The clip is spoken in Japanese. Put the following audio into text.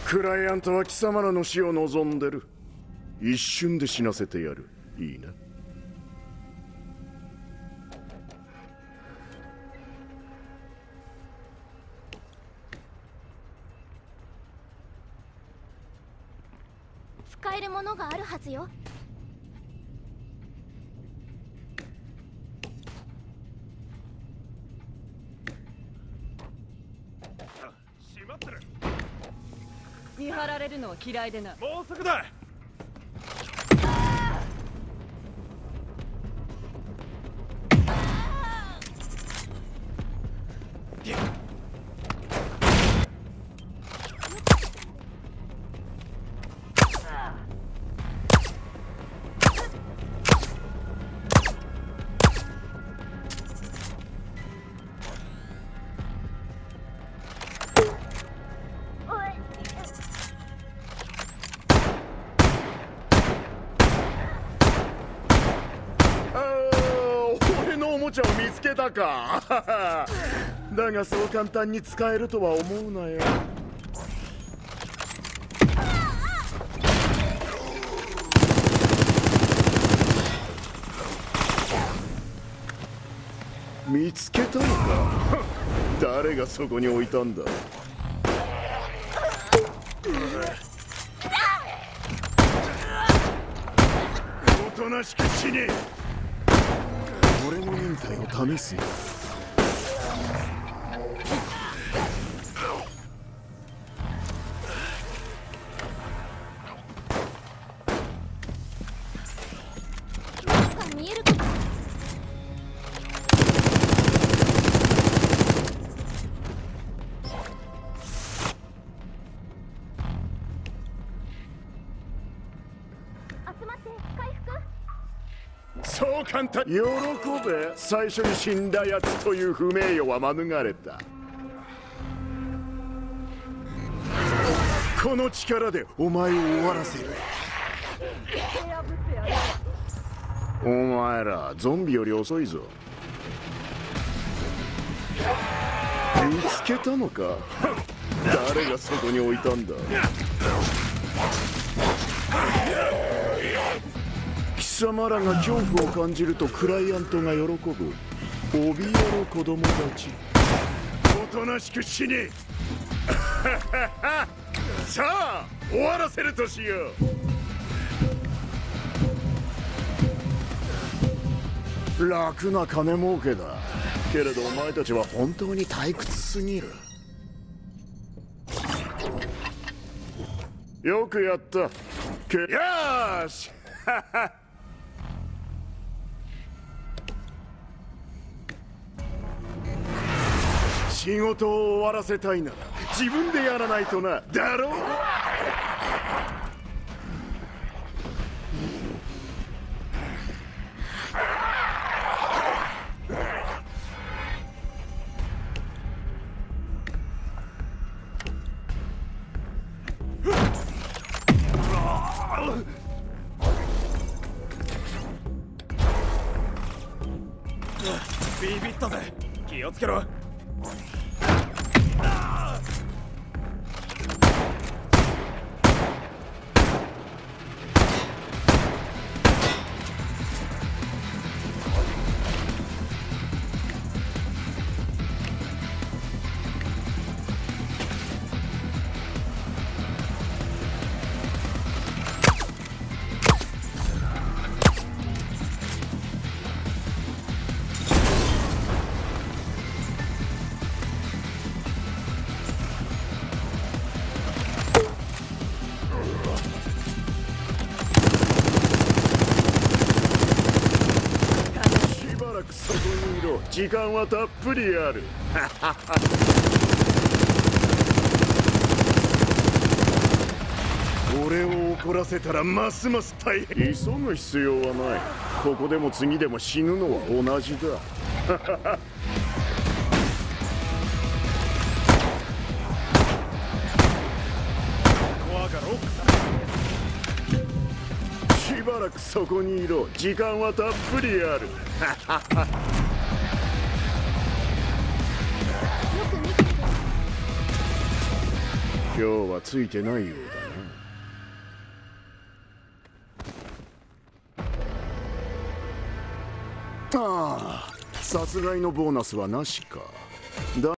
クライアントは貴様らの死を望んでる。一瞬で死なせてやる。いいな。 使えるものがあるはずよ。 閉まってる。 見張られるのは嫌いでな。 もうすぐだ。 おもちゃを見つけたか。だがそう簡単に使えるとは思うなよ。見つけたのか。誰がそこに置いたんだ。おとなしく死ね。俺の忍耐を試すよ。 なんか見えるかも。集まって回復。 そう簡単。喜べ。最初に死んだやつという不名誉は免れた。この力でお前を終わらせる。お前らゾンビより遅いぞ。見つけたのか。誰がそこに置いたんだ。貴様らが恐怖を感じるとクライアントが喜ぶ。怯えろ子供たち。おとなしく死ね。さあ終わらせるとしよう。楽な金儲けだけれどお前たちは本当に退屈すぎる。よくやった。よーし。仕事を終わらせたいなら自分でやらないとな。だろう。 ビビったぜ。気をつけろ。時間はたっぷりある。俺を怒らせたらますます大変。急ぐ必要はない。ここでも次でも死ぬのは同じだ。 コアがロックされ。 しばらくそこにいろ。時間はたっぷりある。 よく見てて。 今日はついてないようだな。ああ、殺害のボーナスはなしか。